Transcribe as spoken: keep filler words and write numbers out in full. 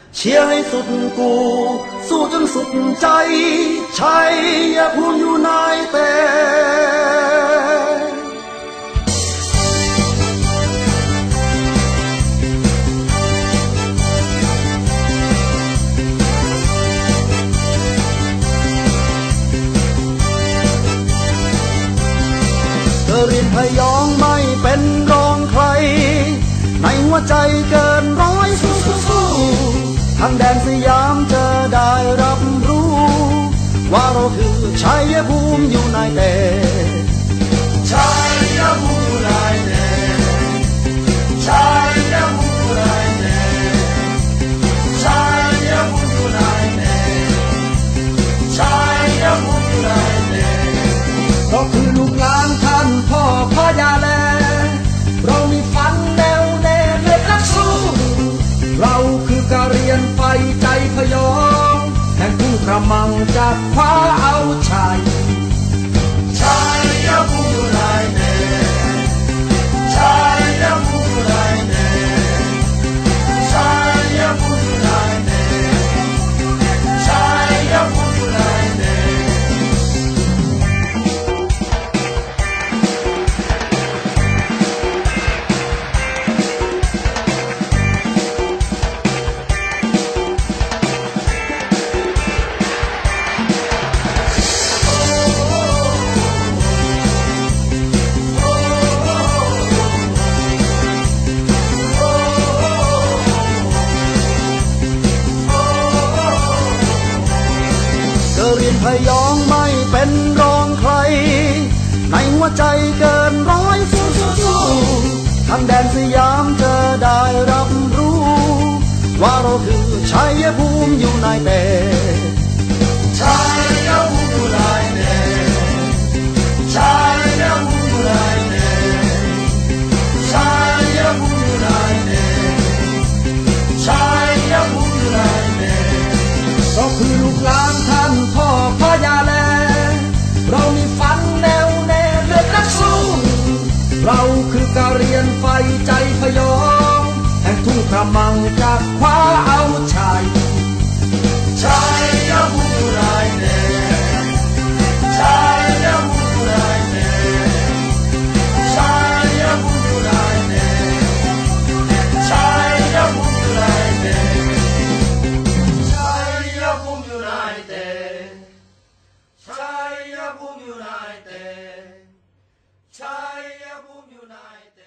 เชียร์ให้สุดกูสู้จนสุดใจชัยภูมิอยู่ในเตเรียนพยองไม่เป็นรองใครในหัวใจเกินร้อยสู้สู้ทางแดนสยามจะได้รับรู้ว่าเราคือชัยภูมิอยู่ในเตชัยภูมิอยู่ในเตชัยภูมิอยู่ในเตชัยภูมิอยู่ในเตชัยภูมิอยู่ในเตเราคือลูกหลานท่านพ่อพ่อยาแลเรามีฝันแนวแน่เลือดนักสู้เราคือกะเรียนไฟใจพยองแห่งผู้กระมังจะคว้าเอาชัยชัยภูมิอยู่ในเตชัยภูมิอยู่ในเตชัยภูมิอยู่ในเตชัยภูมิอยู่ในเตเรียนพยองไม่เป็นรองใครในหัวใจเกินร้อยสู้สู้ทางแดนสยามจะได้รับรู้ว่าเราคือชัยภูมิอยู่ในเตชัยภูมิอยู่ในเตชัยภูมิอยู่ในเตชัยภูมิอยู่ในเตชัยภูมิอยู่ในเตก็คือลูกหลานท่านพ่อพ่อยาแลเรามีฝันแนวแน่เลือดนักสู้เราคือกะเรียนไฟใจพยองแห่งทุ่งกระมังจะคว้าเอาชัยชัยภูมิอยู่ในเตชัยภูมิอยู่ในเตชัยภูมิอยู่ในเตชัยภูมิอยู่ในเตชัยภูมิอยู่ในเตชัยภูมิอยู่ในเตชัยภูมิอยู่ในเต